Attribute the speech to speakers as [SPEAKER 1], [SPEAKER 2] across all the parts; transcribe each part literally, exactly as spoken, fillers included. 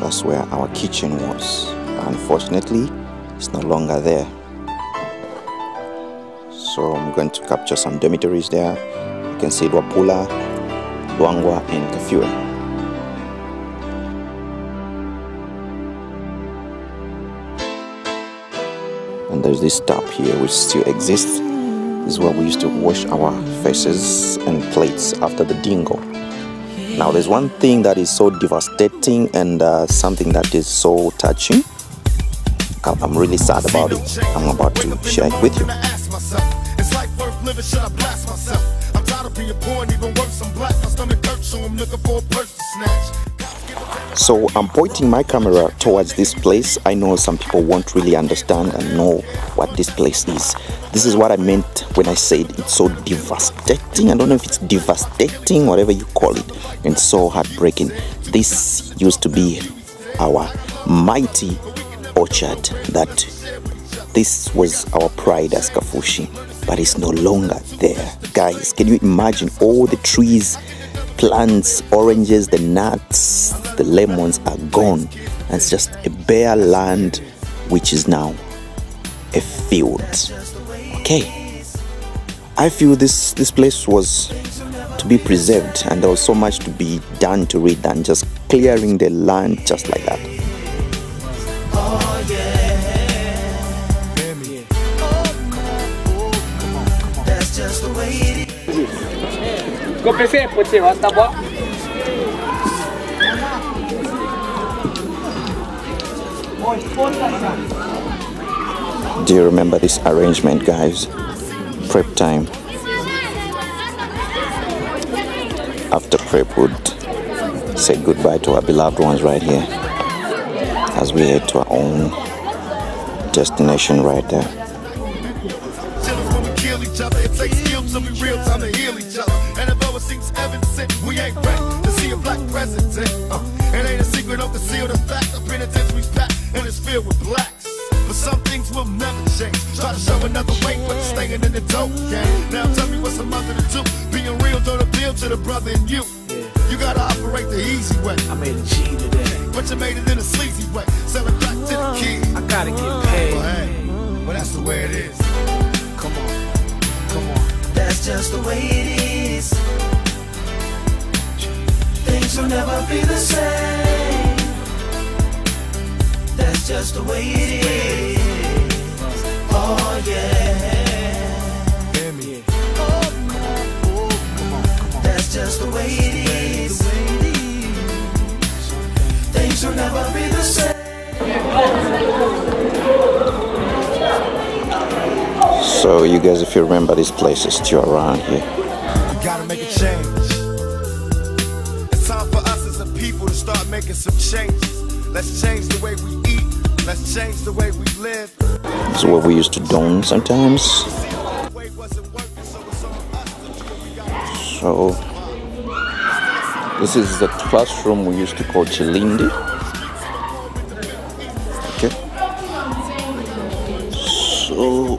[SPEAKER 1] That's where our kitchen was. Unfortunately, it's no longer there. So I'm going to capture some dormitories there. You can see Luapula, Luangwa, and Kafue. And there's this tap here which still exists. This is where we used to wash our faces and plates after the dingo. Now there's one thing that is so devastating and uh, something that is so touching. I'm really sad about it. I'm about to share it with you. So I'm pointing my camera towards this place. I know some people won't really understand and know what this place is. This is what I meant when I said it's so devastating. I don't know if it's devastating, whatever you call it, and so heartbreaking. This used to be our mighty orchard. That this was our pride as Kafushi, but it's no longer there. Guys, can you imagine all the trees, plants, oranges, the nuts, the lemons are gone, and it's just a bare land which is now a field. Okay, I feel this this place was to be preserved, and there was so much to be done to it than just clearing the land just like that. That's just the way it is. Go put it on the box. Do you remember this arrangement, guys? Prep time. After prep, would say goodbye to our beloved ones right here as we head to our own destination right there.
[SPEAKER 2] It ain't a secret, don't conceal the fact. The penitentiary's packed and it's filled with blacks. But some things will never change. Try to show another way, but it's staying in the dope game. Now tell me what's a mother to do. Being real don't appeal to the brother in you. You gotta operate the easy way. I made a G today, but you made it in a sleazy way. Sell it back to the kid. I gotta get paid. Well, hey, well that's the way it is. Come on, come on. That's just the way it is. Things will never be the same. That's just the way it is. Oh yeah. Hear me. Oh, come on. Oh, come on, come on. That's just the way it is. Things will never be the same.
[SPEAKER 1] So you guys, if you remember, this place is still around here.
[SPEAKER 2] You gotta make a change. Time for us as a people to start making some changes. Let's change the way we eat. Let's change the way we live.
[SPEAKER 1] This is what we used to don sometimes. So this is the classroom we used to call Chilindi. Okay. So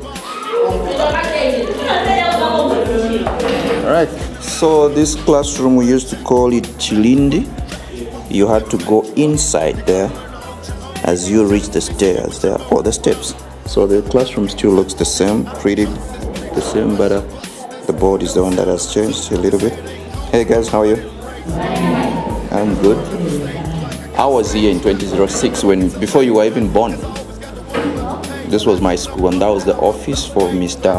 [SPEAKER 1] all right. So this classroom, we used to call it Chilindi. You had to go inside there as you reach the stairs there, or the steps. So the classroom still looks the same, pretty the same, but uh, the board is the one that has changed a little bit. Hey guys, how are you? I'm good. I was here in two thousand six when, before you were even born. This was my school, and that was the office for Mister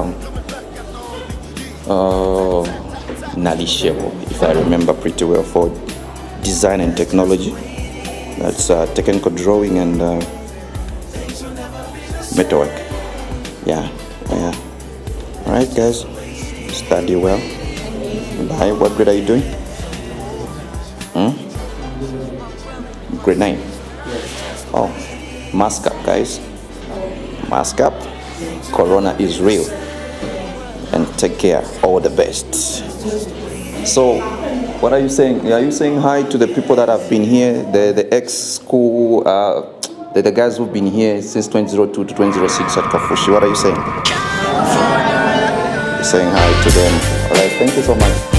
[SPEAKER 1] Uh, Nalishevo, if I remember pretty well, for design and technology. That's uh, technical drawing and uh, metalwork. Yeah, yeah. All right, guys, study well. Bye. What grade are you doing? Hmm? Grade nine. Oh, mask up, guys. Mask up. Corona is real. And take care. All the best. So, what are you saying? Are you saying hi to the people that have been here, the the ex-school, uh, the, the guys who've been here since twenty oh two to twenty oh six at Kafushi? What are you saying? You're saying hi to them. All right. Thank you so much.